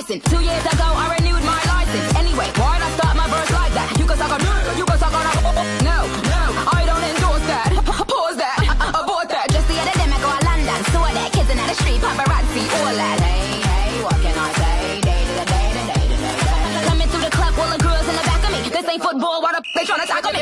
enticing. 2 years ago, I renewed my license. Anyway, why'd I start my verse like that? You can suck on, you can suck on. No, I don't endorse that. Pause that, abort that. Just the other day, I go to London, saw that kids in the street, paparazzi, all that. Hey, what can I say? Day to day. Coming through the club, all the girls in the back of me. This ain't football, why the they tryna tackle me?